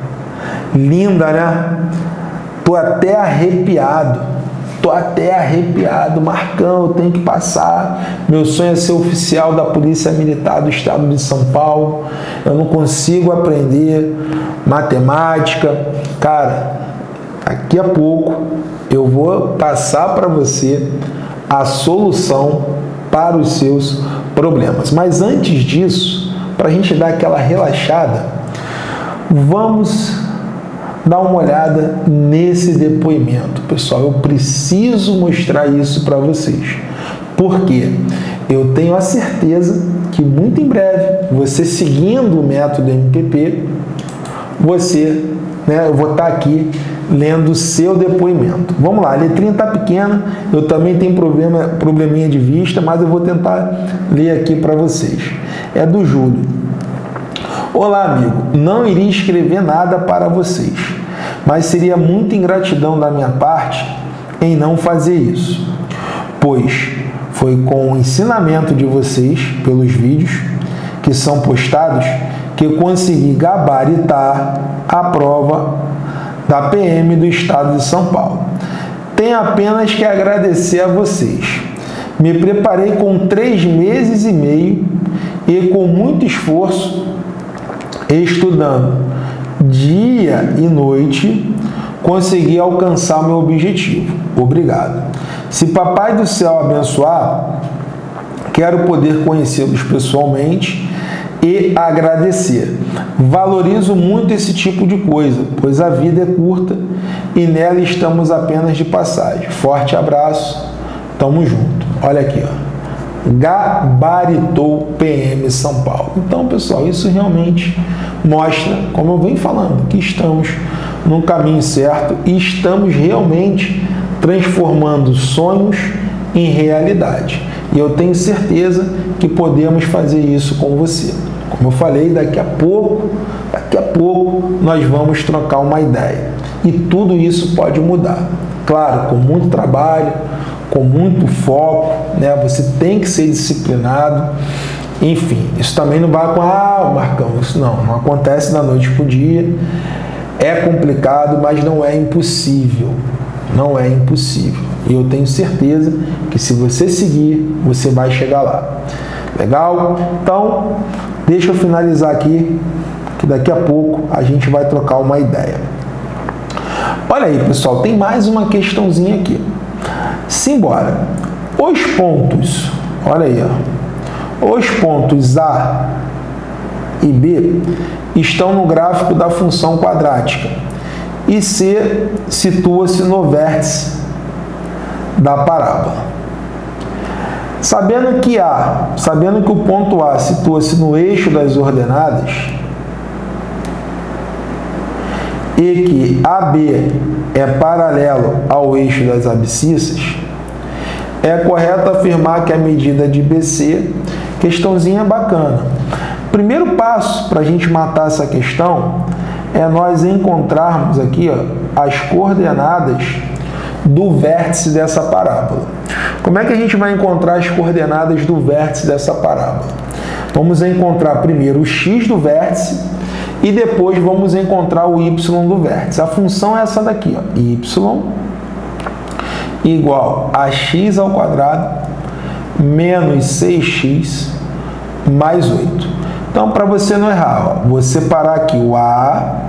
Linda, né? Tô até arrepiado. Tô até arrepiado. Marcão, eu tenho que passar. Meu sonho é ser oficial da Polícia Militar do Estado de São Paulo. Eu não consigo aprender matemática. Cara, daqui a pouco eu vou passar para você a solução para os seus problemas. Mas antes disso, para a gente dar aquela relaxada, vamos dar uma olhada nesse depoimento. Pessoal, eu preciso mostrar isso para vocês. Por quê? Eu tenho a certeza que muito em breve, você seguindo o método M P P, você, né, eu vou estar aqui lendo o seu depoimento. Vamos lá, a letrinha está pequena, eu também tenho problema, probleminha de vista, mas eu vou tentar ler aqui para vocês. É do Júlio. Olá, amigo, não iria escrever nada para vocês, mas seria muita ingratidão da minha parte em não fazer isso, pois foi com o ensinamento de vocês, pelos vídeos que são postados, que eu consegui gabaritar a prova da P M do Estado de São Paulo. Tenho apenas que agradecer a vocês. Me preparei com três meses e meio e com muito esforço, estudando dia e noite, consegui alcançar o meu objetivo. Obrigado. Se Papai do Céu abençoar, quero poder conhecê-los pessoalmente e agradecer. Valorizo muito esse tipo de coisa, pois a vida é curta e nela estamos apenas de passagem. Forte abraço, tamo junto. Olha aqui, ó. Gabaritou P M São Paulo. Então, pessoal, isso realmente mostra, como eu venho falando, que estamos no caminho certo e estamos realmente transformando sonhos em realidade. E eu tenho certeza que podemos fazer isso com você. Como eu falei, daqui a pouco, daqui a pouco nós vamos trocar uma ideia. E tudo isso pode mudar. Claro, com muito trabalho, com muito foco, né? Você tem que ser disciplinado. Enfim, isso também não vai com, ah, Marcão, isso não, não acontece da noite para o dia. É complicado, mas não é impossível. Não é impossível. E eu tenho certeza que se você seguir, você vai chegar lá. Legal? Então, deixa eu finalizar aqui, que daqui a pouco a gente vai trocar uma ideia. Olha aí, pessoal, tem mais uma questãozinha aqui. Simbora. Os pontos, olha aí, ó, os pontos A e B estão no gráfico da função quadrática e C situa-se no vértice da parábola. Sabendo que A, sabendo que o ponto A situa-se no eixo das ordenadas e que A B é paralelo ao eixo das abscissas, é correto afirmar que a medida de B C, questãozinha bacana. Primeiro passo para a gente matar essa questão é nós encontrarmos aqui, ó, as coordenadas do vértice dessa parábola. Como é que a gente vai encontrar as coordenadas do vértice dessa parábola? Vamos encontrar primeiro o x do vértice e depois vamos encontrar o y do vértice. A função é essa daqui, ó, y igual a x ao quadrado menos seis x mais oito. Então, para você não errar, ó, vou separar aqui o A,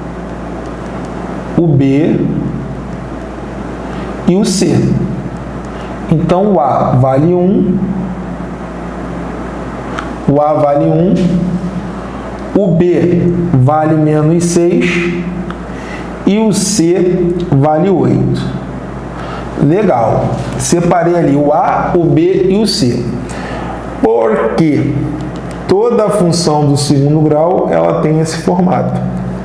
o B e o C. Então, o A vale um, o A vale um, o B vale menos seis e o C vale oito. Legal. Separei ali o A, o B e o C. Porque toda função do segundo grau, ela tem esse formato.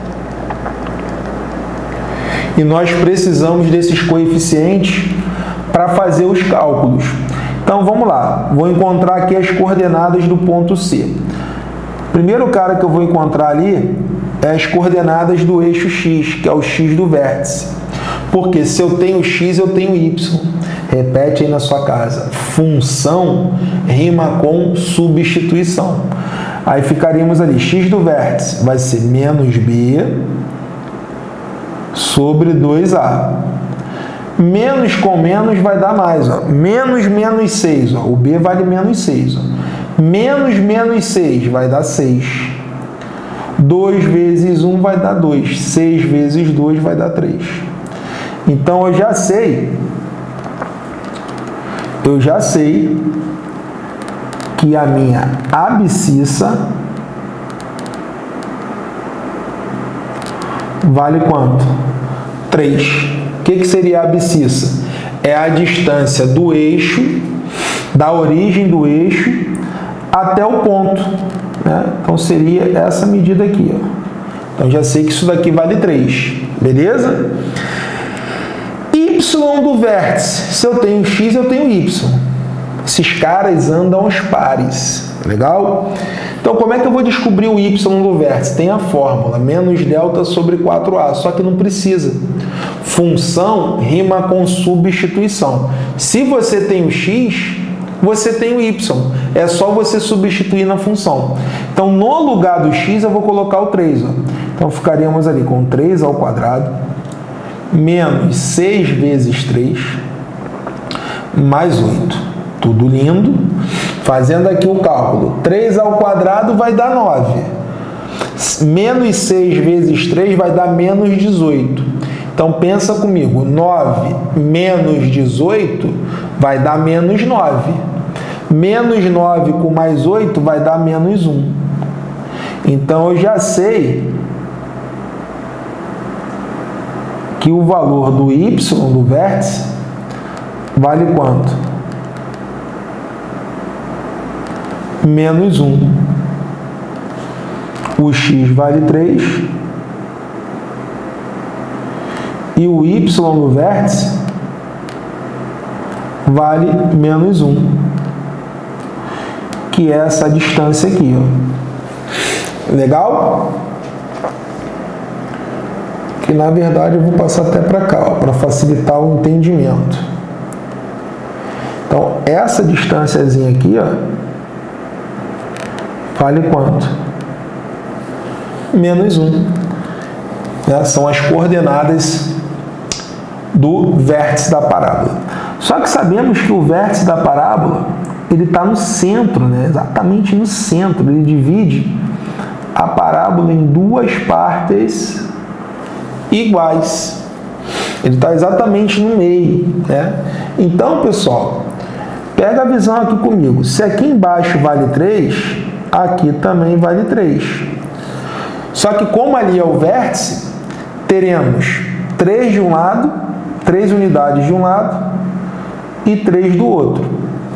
E nós precisamos desses coeficientes para fazer os cálculos. Então, vamos lá. Vou encontrar aqui as coordenadas do ponto C. O primeiro cara que eu vou encontrar ali é as coordenadas do eixo x, que é o x do vértice. Porque se eu tenho x, eu tenho y. Repete aí na sua casa. Função rima com substituição. Aí ficaríamos ali, x do vértice vai ser menos b sobre dois a. Menos com menos vai dar mais, ó. Menos menos seis, ó. O b vale menos seis, ó. Menos menos seis vai dar seis. dois vezes um vai dar dois. seis vezes dois vai dar três. Então, eu já sei, eu já sei que a minha abscissa vale quanto? três. O que, que seria a abscissa? É a distância do eixo, da origem do eixo até o ponto, né? Então, seria essa medida aqui, ó. Então, já sei que isso daqui vale três, beleza? Y do vértice. Se eu tenho x, eu tenho y. Esses caras andam aos pares. Legal? Então, como é que eu vou descobrir o y do vértice? Tem a fórmula, menos delta sobre quatro a, só que não precisa. Função rima com substituição. Se você tem o x, você tem o y. É só você substituir na função. Então, no lugar do x, eu vou colocar o três. Ó. Então, ficaríamos ali com três ao quadrado menos seis vezes três, mais oito. Tudo lindo. Fazendo aqui o cálculo. três ao quadrado vai dar nove. Menos seis vezes três vai dar menos dezoito. Então, pensa comigo. nove menos dezoito vai dar menos nove. Menos nove com mais oito vai dar menos um. Então, eu já sei que o valor do y do vértice vale quanto? Menos um. O x vale três. E o y do vértice vale menos um. Que é essa distância aqui, ó. Legal? Que na verdade eu vou passar até para cá, para facilitar o entendimento. Então, essa distânciazinha aqui, ó, vale quanto? Menos um. Né? São as coordenadas do vértice da parábola. Só que sabemos que o vértice da parábola, ele está no centro, né? Exatamente no centro. Ele divide a parábola em duas partes iguais. Ele está exatamente no meio, né? Então, pessoal, pega a visão aqui comigo. Se aqui embaixo vale três, aqui também vale três. Só que como ali é o vértice, teremos três de um lado, três unidades de um lado e três do outro.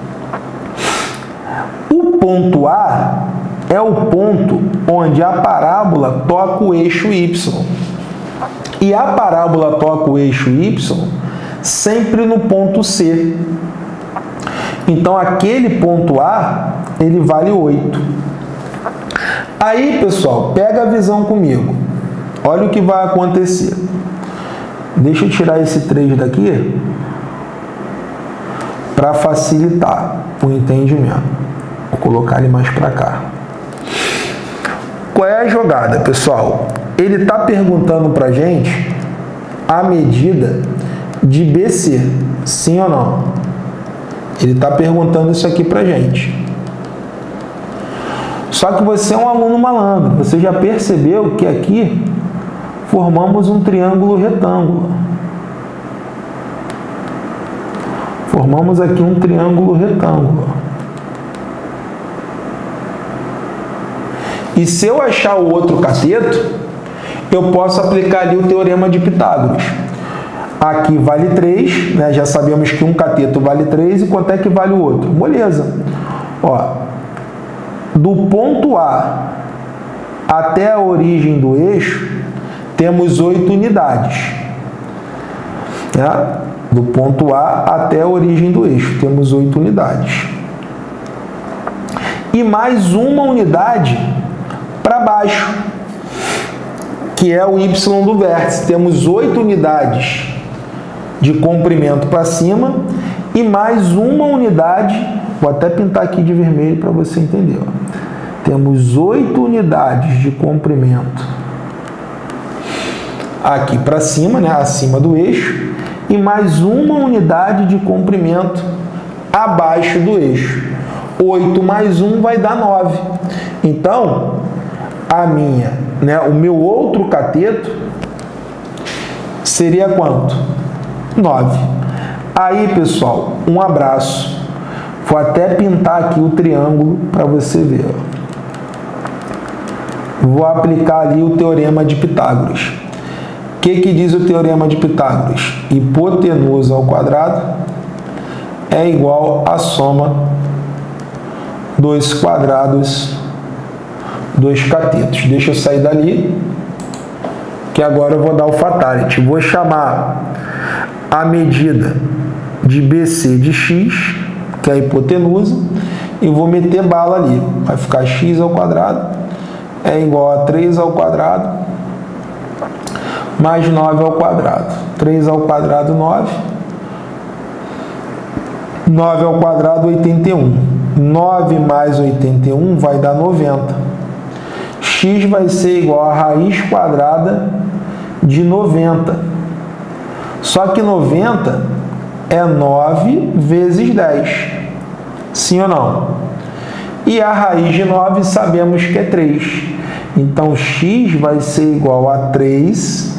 O ponto A é o ponto onde a parábola toca o eixo Y. E a parábola toca o eixo Y sempre no ponto C. Então, aquele ponto A, ele vale oito. Aí, pessoal, pega a visão comigo. Olha o que vai acontecer. Deixa eu tirar esse três daqui para facilitar o entendimento. Vou colocar ele mais para cá. Qual é a jogada, pessoal? Ele está perguntando para a gente a medida de B C, sim ou não? Ele está perguntando isso aqui para a gente. Só que você é um aluno malandro, você já percebeu que aqui formamos um triângulo retângulo. Formamos aqui um triângulo retângulo. E se eu achar o outro cateto, eu posso aplicar ali o teorema de Pitágoras. Aqui vale três, né? Já sabemos que um cateto vale três, e quanto é que vale o outro? Moleza. Ó, do ponto A até a origem do eixo, temos oito unidades. Né? Do ponto A até a origem do eixo, temos oito unidades. E mais uma unidade para baixo, que é o y do vértice. Temos oito unidades de comprimento para cima e mais uma unidade, vou até pintar aqui de vermelho para você entender. Ó. Temos oito unidades de comprimento aqui para cima, né, acima do eixo, e mais uma unidade de comprimento abaixo do eixo. oito mais um vai dar nove. Então, a minha, né, o meu outro cateto seria quanto? nove. Aí, pessoal, um abraço. Vou até pintar aqui o triângulo para você ver. Vou aplicar ali o teorema de Pitágoras. O que, que diz o teorema de Pitágoras? Hipotenusa ao quadrado é igual à soma dos quadrados dos catetos. Deixa eu sair dali, que agora eu vou dar o fatality. Vou chamar a medida de B C de x, que é a hipotenusa, e vou meter bala ali. Vai ficar x ao quadrado é igual a três ao quadrado mais nove ao quadrado. três ao quadrado, nove. nove ao quadrado, oitenta e um. nove mais oitenta e um vai dar noventa. X vai ser igual a raiz quadrada de noventa. Só que noventa é nove vezes dez. Sim ou não? E a raiz de nove sabemos que é três. Então, x vai ser igual a três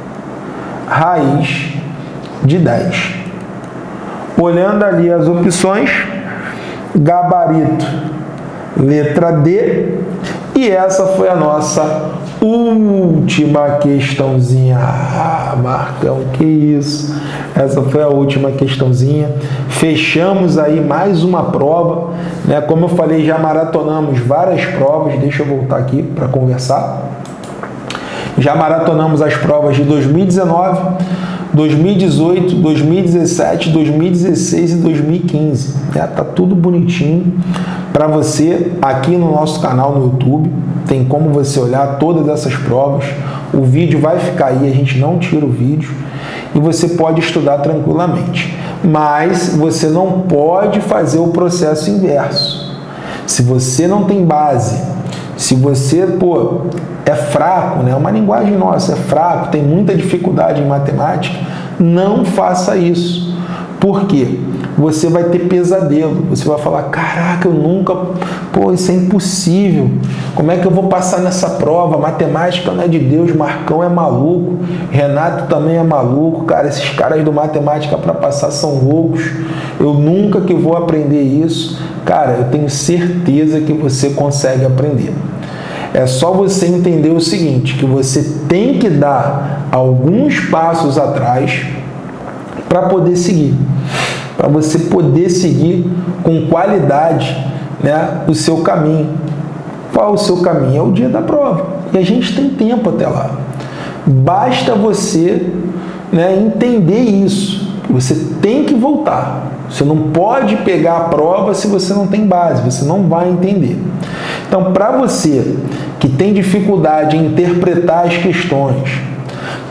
raiz de dez. Olhando ali as opções, gabarito, letra D, e essa foi a nossa última questãozinha. Ah, Marcão, que isso? Essa foi a última questãozinha. Fechamos aí mais uma prova, né? Como eu falei, já maratonamos várias provas. Deixa eu voltar aqui para conversar. Já maratonamos as provas de dois mil e dezenove, dois mil e dezoito, dois mil e dezessete, dois mil e dezesseis e dois mil e quinze. É, tá tudo bonitinho para você aqui no nosso canal no YouTube. Tem como você olhar todas essas provas. O vídeo vai ficar aí, a gente não tira o vídeo. E você pode estudar tranquilamente. Mas você não pode fazer o processo inverso. Se você não tem base, se você, pô, é fraco, né? Uma linguagem nossa, é fraco, tem muita dificuldade em matemática, não faça isso. Por quê? Você vai ter pesadelo, você vai falar, caraca, eu nunca, pô, isso é impossível, como é que eu vou passar nessa prova? Matemática não é de Deus, Marcão é maluco, Renato também é maluco, cara, esses caras do matemática para passar são loucos, eu nunca que vou aprender isso. Cara, eu tenho certeza que você consegue aprender. É só você entender o seguinte, que você tem que dar alguns passos atrás para poder seguir. Para você poder seguir com qualidade, né, o seu caminho. Qual o seu caminho? É o dia da prova. E a gente tem tempo até lá. Basta você, né, entender isso. Você tem que voltar. Você não pode pegar a prova se você não tem base. Você não vai entender. Então, para você que tem dificuldade em interpretar as questões,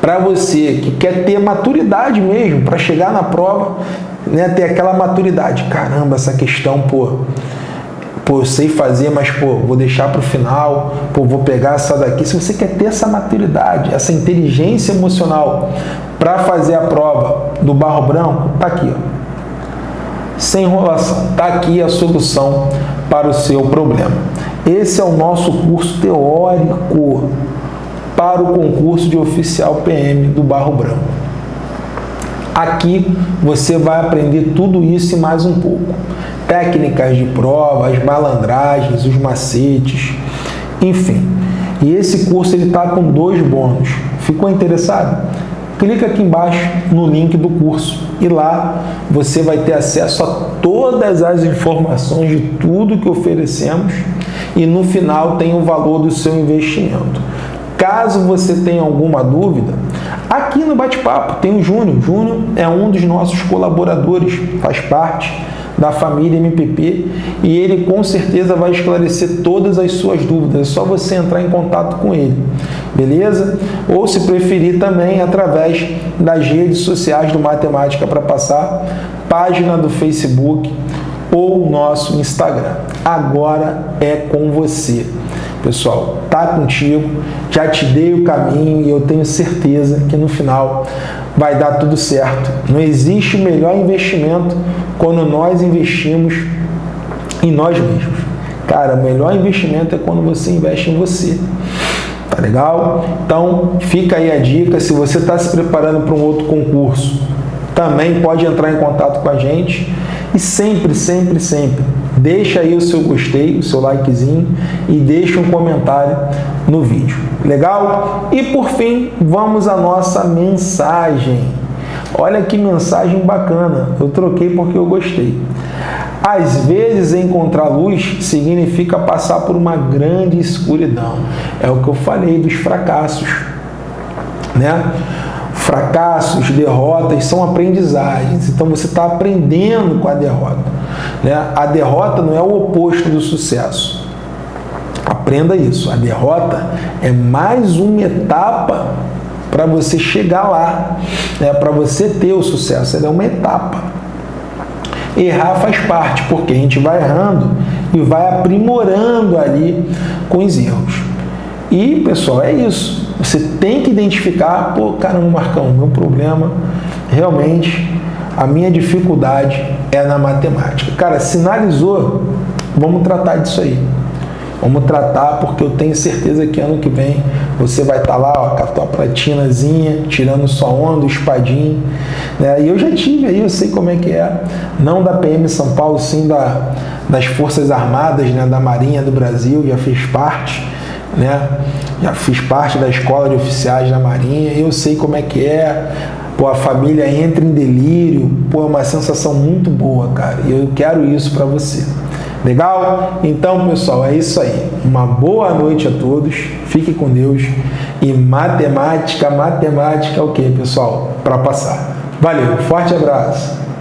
para você que quer ter maturidade mesmo, para chegar na prova, né, ter aquela maturidade. Caramba, essa questão, pô, pô, eu sei fazer, mas, pô, vou deixar para o final, pô, vou pegar essa daqui. Se você quer ter essa maturidade, essa inteligência emocional para fazer a prova do Barro Branco, tá aqui, ó. Sem enrolação, tá aqui a solução para o seu problema. Esse é o nosso curso teórico para o concurso de oficial P M do Barro Branco. Aqui você vai aprender tudo isso e mais um pouco. Técnicas de prova, as malandragens, os macetes, enfim. E esse curso ele está com dois bônus. Ficou interessado? Clica aqui embaixo no link do curso e lá você vai ter acesso a todas as informações de tudo que oferecemos e no final tem o valor do seu investimento. Caso você tenha alguma dúvida, aqui no bate-papo tem o Júnior. Júnior é um dos nossos colaboradores, faz parte da família M P P e ele com certeza vai esclarecer todas as suas dúvidas. É só você entrar em contato com ele, beleza? Ou se preferir também através das redes sociais do Matemática para Passar, página do Facebook ou nosso Instagram. Agora é com você. Pessoal, tá contigo, já te dei o caminho e eu tenho certeza que no final vai dar tudo certo. Não existe melhor investimento quando nós investimos em nós mesmos. Cara, o melhor investimento é quando você investe em você. Tá legal? Então, fica aí a dica. Se você está se preparando para um outro concurso, também pode entrar em contato com a gente. E sempre, sempre, sempre, deixa aí o seu gostei, o seu likezinho e deixa um comentário no vídeo. Legal? E por fim, vamos à nossa mensagem. Olha que mensagem bacana. Eu troquei porque eu gostei. Às vezes, encontrar luz significa passar por uma grande escuridão. É o que eu falei dos fracassos, né? Fracassos, derrotas são aprendizagens. Então, você está aprendendo com a derrota, né? A derrota não é o oposto do sucesso. Aprenda isso. A derrota é mais uma etapa para você chegar lá, né? Para você ter o sucesso. Ela é uma etapa. Errar faz parte, porque a gente vai errando e vai aprimorando ali com os erros. E, pessoal, é isso. Você tem que identificar, pô, caramba, Marcão, meu problema, realmente, a minha dificuldade é na matemática. Cara, sinalizou, vamos tratar disso aí. Vamos tratar, porque eu tenho certeza que ano que vem você vai estar lá, ó, com a tua platinazinha, tirando sua onda, o espadinho, né? E eu já tive aí, eu sei como é que é, não da P M São Paulo, sim da, das Forças Armadas, né, da Marinha do Brasil, já fiz parte, né? Já fiz parte da escola de oficiais da Marinha, eu sei como é que é. Pô, a família entra em delírio, pô, é uma sensação muito boa, cara, e eu quero isso para você. Legal? Então, pessoal, é isso aí. Uma boa noite a todos, fique com Deus e matemática, matemática é o que, pessoal? Para passar. Valeu, forte abraço!